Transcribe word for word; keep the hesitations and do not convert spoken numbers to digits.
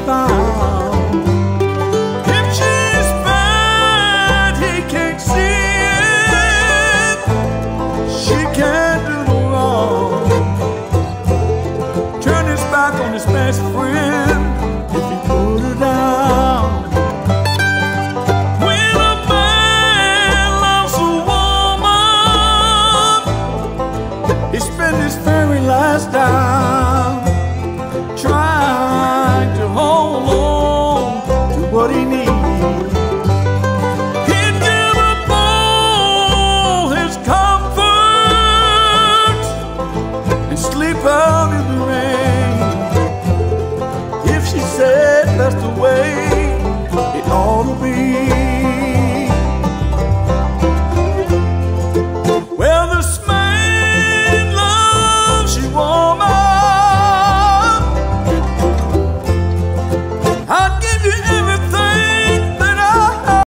found. If she's bad, he can't see it. She can't do no wrong. Turn his back on his best friend if he put her down. When a man loves a woman, he spent his very last dime trying to hold on to what he needs.